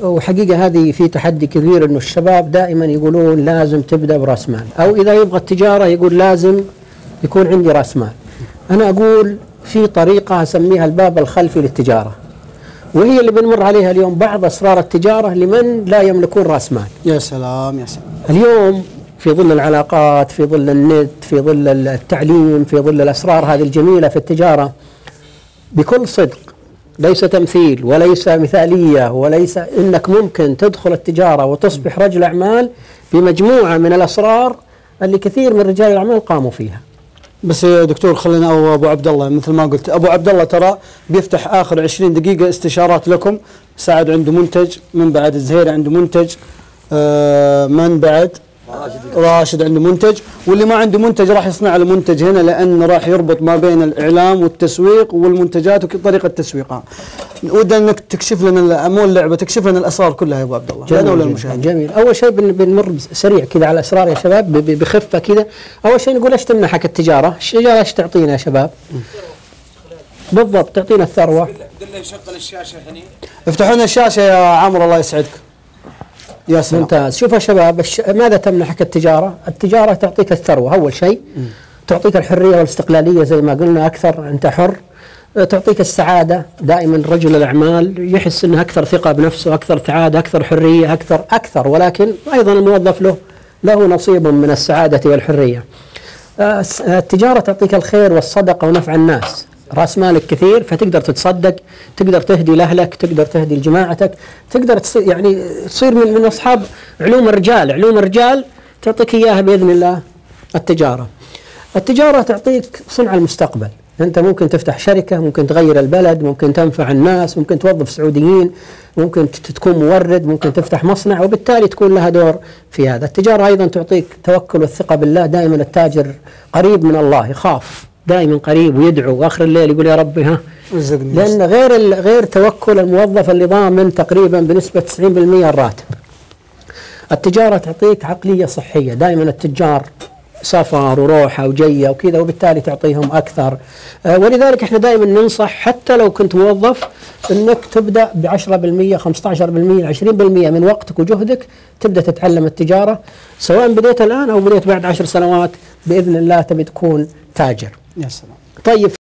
وحقيقة هذه في تحدي كبير، انه الشباب دائما يقولون لازم تبدأ برأس مال، او اذا يبغى التجارة يقول لازم يكون عندي رأس مال. انا اقول في طريقة اسميها الباب الخلفي للتجارة، وهي اللي بنمر عليها اليوم، بعض اسرار التجارة لمن لا يملكون رأس مال. يا سلام يا سلام. اليوم في ظل العلاقات، في ظل النت، في ظل التعليم، في ظل الاسرار هذه الجميلة في التجارة، بكل صدق ليس تمثيل وليس مثالية وليس، إنك ممكن تدخل التجارة وتصبح رجل أعمال بمجموعة من الأسرار اللي كثير من رجال الأعمال قاموا فيها. بس يا دكتور خلينا، أو أبو عبد الله مثل ما قلت، أبو عبد الله ترى بيفتح آخر 20 دقيقة استشارات لكم. سعد عنده منتج، من بعد الزهيري عنده منتج، من بعد راشد عنده منتج، واللي ما عنده منتج راح يصنع له منتج هنا، لأن راح يربط ما بين الإعلام والتسويق والمنتجات وطريقة تسويقها. ودنا انك تكشف لنا مو اللعبه، تكشف لنا الاسرار كلها يا ابو عبد الله لنا ولا المشاهد. جميل. اول شيء بنمر سريع كذا على الاسرار يا شباب بخفه كذا. اول شيء نقول ايش تمنحك التجاره؟ التجاره ايش تعطينا يا شباب؟ بالضبط تعطينا الثروه. قلنا يشغل الشاشه هنا. افتحوا لنا الشاشه يا عمرو الله يسعدك. يا سلام. ممتاز. شوف يا شباب، ماذا تمنحك التجاره؟ التجاره تعطيك الثروه اول شيء، تعطيك الحريه والاستقلاليه زي ما قلنا، اكثر انت حر. تعطيك السعادة، دائما رجل الأعمال يحس أنه أكثر ثقة بنفسه، أكثر سعادة، أكثر حرية، أكثر، ولكن أيضا الموظف له نصيب من السعادة والحرية. التجارة تعطيك الخير والصدقة ونفع الناس، رأس مالك كثير فتقدر تتصدق، تقدر تهدي لأهلك، تقدر تهدي لجماعتك، تقدر تصير من أصحاب علوم الرجال تعطيك إياها بإذن الله. التجارة تعطيك صنع المستقبل. أنت ممكن تفتح شركة، ممكن تغير البلد، ممكن تنفع الناس، ممكن توظف سعوديين، ممكن تكون مورد، ممكن تفتح مصنع، وبالتالي تكون لها دور في هذا. التجارة أيضا تعطيك توكل والثقة بالله. دائما التاجر قريب من الله، يخاف، دائما قريب ويدعو، وآخر الليل يقول يا ربي ها. لأن غير توكل الموظف اللي ضامن تقريبا بنسبة 90% الراتب. التجارة تعطيك عقلية صحية، دائما التجار سفر وروحة وجية وكذا، وبالتالي تعطيهم أكثر. ولذلك احنا دائما ننصح حتى لو كنت موظف انك تبدأ ب10%، 15%، 20% من وقتك وجهدك، تبدأ تتعلم التجارة، سواء بديت الآن أو بديت بعد 10 سنوات بإذن الله تبي تكون تاجر. يا سلام. طيب.